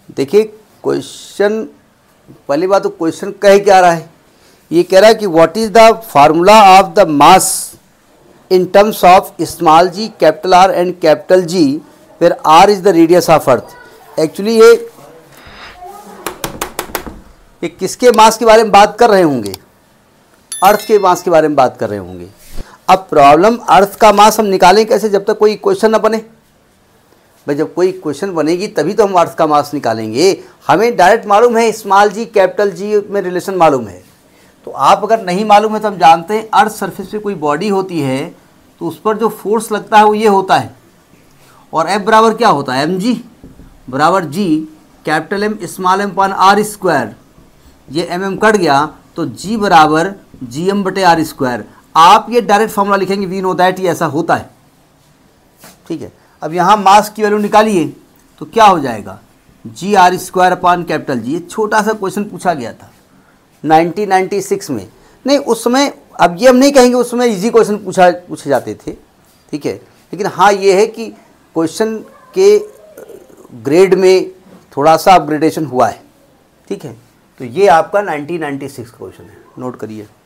देखिए क्वेश्चन, पहली बात तो क्वेश्चन कह क्या रहा है, ये कह रहा है कि what is the formula of the mass in terms of small G, capital R and capital G, फिर R is the radius of earth. Actually ये किसके मास के बारे में बात कर रहे होंगे? अर्थ के मास के बारे में बात कर रहे होंगे। अब प्रॉब्लम, अर्थ का मास हम निकालें कैसे जब तक कोई क्वेश्चन न बने? भाई जब कोई क्वेश्चन बनेगी तभी तो हम अर्थ का मास निकालेंगे। हमें डायरेक्ट मालूम है स्मॉल जी कैपिटल जी में रिलेशन मालूम है, तो आप अगर नहीं मालूम है तो हम जानते हैं अर्थ सरफेस पे कोई बॉडी होती है तो उस पर जो फोर्स लगता है वो ये होता है, और F बराबर क्या होता है, mg बराबर g capital M small m पान आर स्क्वायर। ये mm कट गया तो g बराबर gm बटे आर स्क्वायर। आप ये डायरेक्ट फॉर्मूला लिखेंगे, वी नो दैट, ये ऐसा होता है। ठीक है, अब यहाँ मास की वैल्यू निकालिए तो क्या हो जाएगा, G R square upon capital G. ये छोटा सा क्वेश्चन पूछा गया था 1996 में। नहीं उस समय, अब ये हम नहीं कहेंगे उस समय इजी क्वेश्चन पूछे जाते थे, ठीक है, लेकिन हाँ ये है कि क्वेश्चन के ग्रेड में थोड़ा सा अपग्रेडेशन हुआ है। ठीक है, तो ये आपका 1996 क्वेश्चन है, नोट करिए।